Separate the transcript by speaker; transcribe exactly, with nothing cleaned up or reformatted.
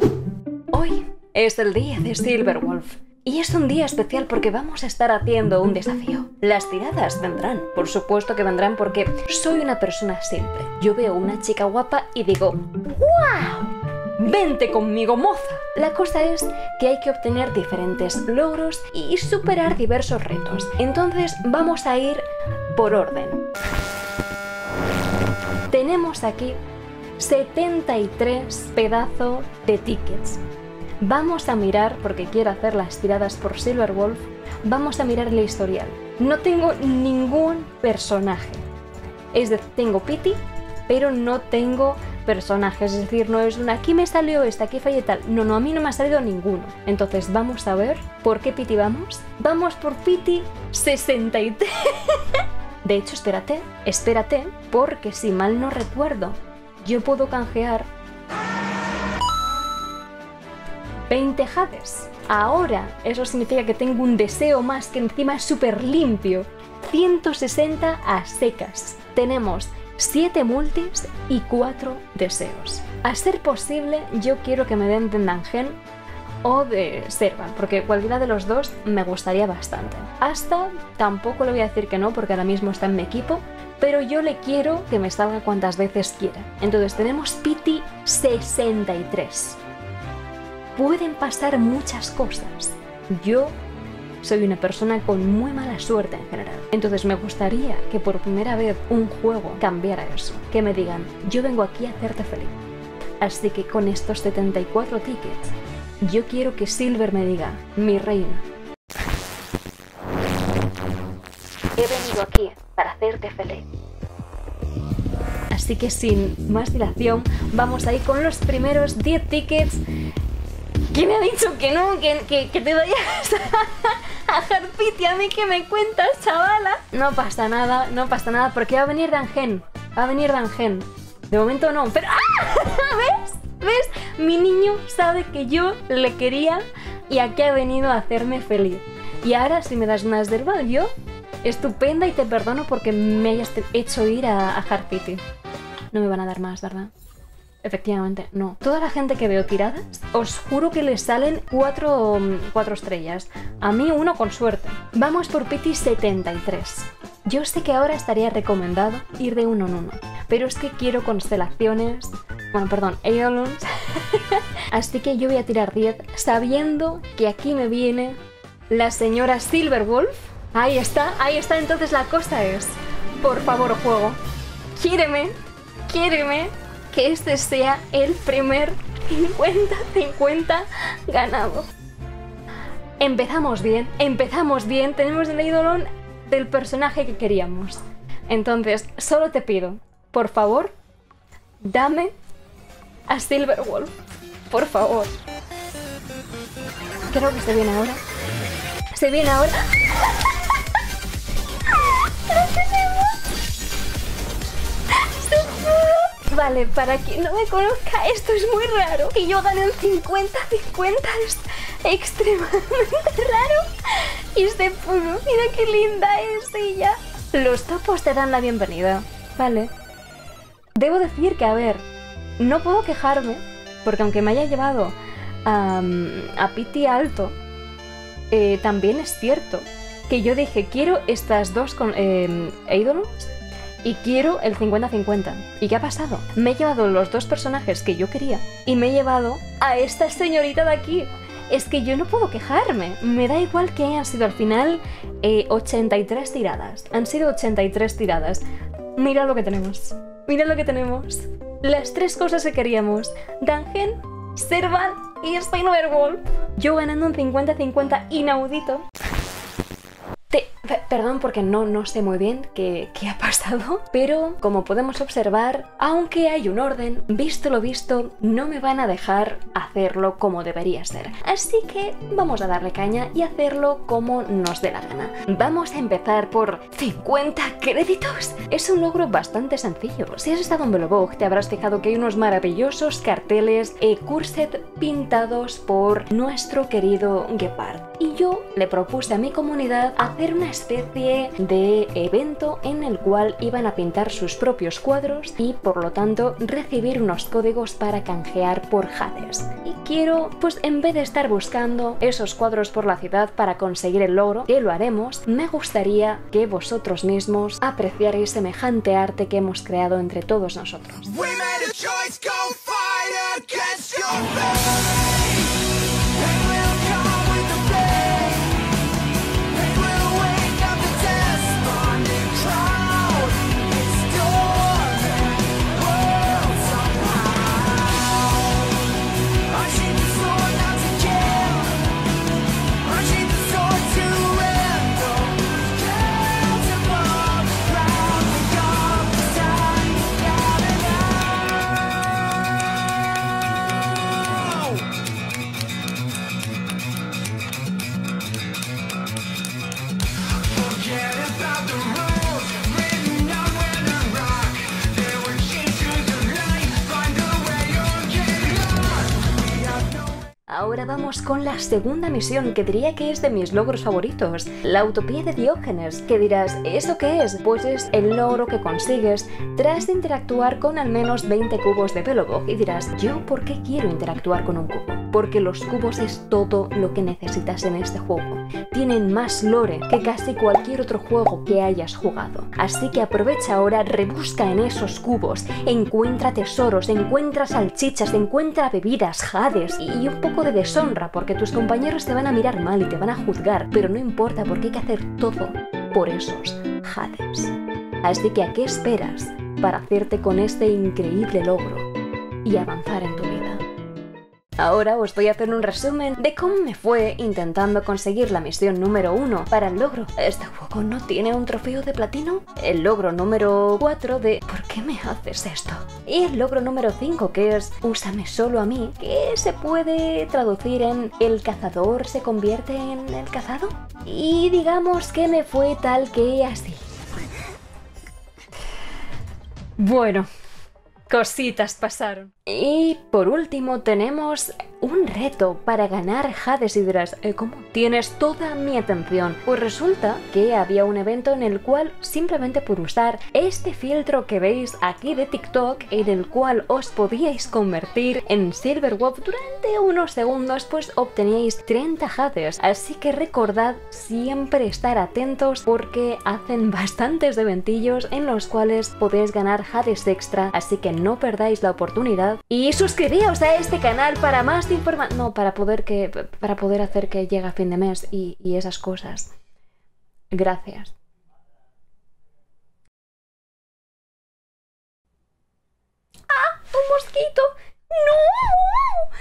Speaker 1: Hoy es el día de Silverwolf y es un día especial porque vamos a estar haciendo un desafío. Las tiradas vendrán, por supuesto que vendrán porque soy una persona simple. Yo veo una chica guapa y digo ¡wow! ¡Vente conmigo, moza! La cosa es que hay que obtener diferentes logros y superar diversos retos. Entonces vamos a ir por orden. Tenemos aquí setenta y tres pedazos de tickets. Vamos a mirar, porque quiero hacer las tiradas por Silverwolf, vamos a mirar el historial. No tengo ningún personaje. Es decir, tengo pity, pero no tengo personajes. Es decir, no es una, aquí me salió esta, aquí fallé tal. No, no, a mí no me ha salido ninguno. Entonces vamos a ver por qué pity vamos. Vamos por pity sesenta y tres. De hecho, espérate, espérate, porque si mal no recuerdo, yo puedo canjear veinte jades. Ahora, eso significa que tengo un deseo más que encima es súper limpio. ciento sesenta a secas. Tenemos siete multis y cuatro deseos. A ser posible, yo quiero que me den de Dangen o de Serval, porque cualquiera de los dos me gustaría bastante. Hasta tampoco le voy a decir que no, porque ahora mismo está en mi equipo, pero yo le quiero que me salga cuantas veces quiera. Entonces tenemos pity sesenta y tres. Pueden pasar muchas cosas. Yo soy una persona con muy mala suerte en general. Entonces me gustaría que por primera vez un juego cambiara eso. Que me digan, yo vengo aquí a hacerte feliz. Así que con estos setenta y cuatro tickets, yo quiero que Silver me diga, mi reina, he venido aquí para hacerte feliz. Así que sin más dilación, vamos a ir con los primeros diez tickets. ¿Quién me ha dicho que no? Que, que, que te vayas a, a Harpity, a mí que me cuentas, chavala. No pasa nada, no pasa nada, porque va a venir Dangen. Va a venir Dangen. De momento no, pero ¡ah! ¿Ves? ¿Ves? Mi niño sabe que yo le quería y aquí ha venido a hacerme feliz. Y ahora si me das unas Derval, yo estupenda y te perdono porque me hayas hecho ir a, a Harpity. No me van a dar más, ¿verdad? Efectivamente, no. Toda la gente que veo tiradas, os juro que les salen cuatro, cuatro estrellas. A mí uno con suerte. Vamos por pity setenta y tres. Yo sé que ahora estaría recomendado ir de uno en uno, pero es que quiero constelaciones, bueno, perdón, Eidolons. Así que yo voy a tirar diez, sabiendo que aquí me viene la señora Silverwolf. Ahí está, ahí está. Entonces la cosa es, por favor, juego, quiéreme, quiéreme, que este sea el primer cincuenta cincuenta ganado. Empezamos bien, empezamos bien, tenemos el Eidolon del personaje que queríamos. Entonces, solo te pido, por favor, dame a Silverwolf, por favor. Creo que se viene ahora. Se viene ahora. ¡Lo tenemos! Vale, para quien no me conozca, esto es muy raro. Que yo gane un cincuenta cincuenta es extremadamente raro. Y este puro, mira qué linda es ella. Los topos te dan la bienvenida, vale. Debo decir que, a ver, no puedo quejarme, porque aunque me haya llevado um, a pity alto, eh, también es cierto que yo dije, quiero estas dos con eh, Eidolons y quiero el cincuenta cincuenta. ¿Y qué ha pasado? Me he llevado los dos personajes que yo quería y me he llevado a esta señorita de aquí. Es que yo no puedo quejarme. Me da igual que hayan sido al final eh, ochenta y tres tiradas. Han sido ochenta y tres tiradas. Mira lo que tenemos. Mira lo que tenemos. Las tres cosas que queríamos. Dangen, Serval y Silverwolf. Yo ganando un cincuenta cincuenta inaudito. Te, perdón porque no, no sé muy bien qué, qué ha pasado, pero como podemos observar, aunque hay un orden, visto lo visto, no me van a dejar hacerlo como debería ser. Así que vamos a darle caña y hacerlo como nos dé la gana. Vamos a empezar por cincuenta créditos. Es un logro bastante sencillo. Si has estado en Belobog, te habrás fijado que hay unos maravillosos carteles e curset pintados por nuestro querido Gepard. Y yo le propuse a mi comunidad hacer una especie de evento en el cual iban a pintar sus propios cuadros y por lo tanto recibir unos códigos para canjear por Hades. Y quiero, pues en vez de estar buscando esos cuadros por la ciudad para conseguir el logro, que lo haremos, me gustaría que vosotros mismos apreciaréis semejante arte que hemos creado entre todos nosotros. Ahora vamos con la segunda misión, que diría que es de mis logros favoritos, la utopía de Diógenes. Que dirás, ¿eso qué es? Pues es el logro que consigues tras interactuar con al menos veinte cubos de Belobog. Y dirás, ¿yo por qué quiero interactuar con un cubo? Porque los cubos es todo lo que necesitas en este juego. Tienen más lore que casi cualquier otro juego que hayas jugado. Así que aprovecha ahora, rebusca en esos cubos, encuentra tesoros, encuentra salchichas, encuentra bebidas, Hades y un poco de deshonra, porque tus compañeros te van a mirar mal y te van a juzgar, pero no importa porque hay que hacer todo por esos Hades. Así que ¿a qué esperas para hacerte con este increíble logro y avanzar en tu vida? Ahora os voy a hacer un resumen de cómo me fue intentando conseguir la misión número uno para el logro. ¿Este juego no tiene un trofeo de platino? El logro número cuatro de ¿por qué me haces esto? Y el logro número cinco, que es úsame solo a mí, que se puede traducir en el cazador se convierte en el cazado. Y digamos que me fue tal que así. Bueno, cositas pasaron. Y por último tenemos un reto para ganar Hades y dirás, ¿eh, ¿cómo? Tienes toda mi atención. Pues resulta que había un evento en el cual simplemente por usar este filtro que veis aquí de TikTok, en el cual os podíais convertir en Silver Wolf durante unos segundos, pues obteníais treinta Hades. Así que recordad siempre estar atentos porque hacen bastantes eventillos en los cuales podéis ganar Hades extra, así que no perdáis la oportunidad. Y suscribíos a este canal para más información, no, para poder que para poder hacer que llegue a fin de mes y, y esas cosas. Gracias. ¡Ah! ¡Un mosquito! ¡No!